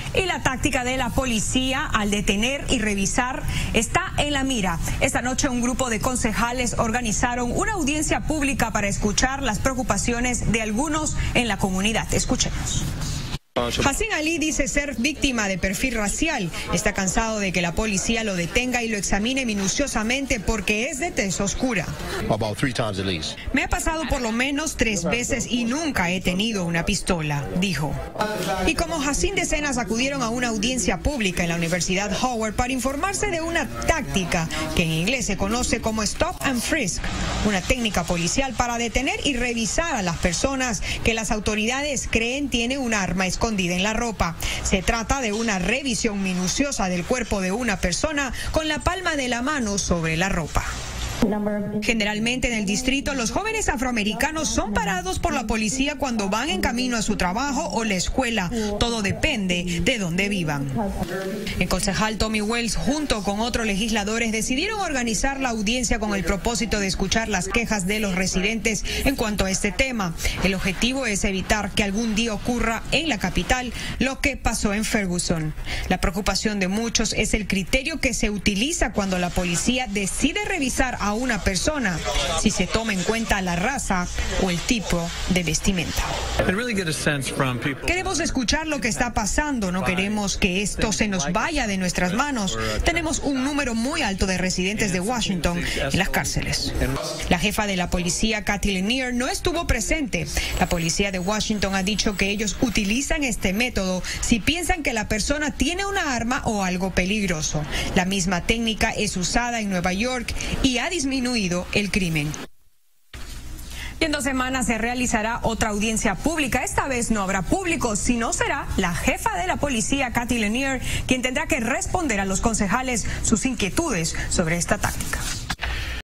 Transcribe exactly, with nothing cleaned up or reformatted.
Y la táctica de la policía al detener y revisar está en la mira. Esta noche un grupo de concejales organizaron una audiencia pública para escuchar las preocupaciones de algunos en la comunidad. Escuchemos. Hassan Ali dice ser víctima de perfil racial. Está cansado de que la policía lo detenga y lo examine minuciosamente porque es de tez oscura. Me ha pasado por lo menos tres veces y nunca he tenido una pistola, dijo. Y como Hassan, decenas acudieron a una audiencia pública en la Universidad Howard para informarse de una táctica que en inglés se conoce como Stop and Frisk, una técnica policial para detener y revisar a las personas que las autoridades creen tienen un arma escondida en la ropa. Se trata de una revisión minuciosa del cuerpo de una persona con la palma de la mano sobre la ropa. Generalmente en el distrito los jóvenes afroamericanos son parados por la policía cuando van en camino a su trabajo o la escuela. Todo depende de dónde vivan. El concejal Tommy Wells junto con otros legisladores decidieron organizar la audiencia con el propósito de escuchar las quejas de los residentes en cuanto a este tema. El objetivo es evitar que algún día ocurra en la capital lo que pasó en Ferguson. La preocupación de muchos es el criterio que se utiliza cuando la policía decide revisar a a una persona, si se toma en cuenta la raza o el tipo de vestimenta. Queremos escuchar lo que está pasando, no queremos que esto se nos vaya de nuestras manos. Tenemos un número muy alto de residentes de Washington en las cárceles. La jefa de la policía, Cathy Lanier, no estuvo presente. La policía de Washington ha dicho que ellos utilizan este método si piensan que la persona tiene una arma o algo peligroso. La misma técnica es usada en Nueva York y ha disminuido el crimen. Y en dos semanas se realizará otra audiencia pública. Esta vez no habrá público, sino será la jefa de la policía, Cathy Lanier, quien tendrá que responder a los concejales sus inquietudes sobre esta táctica.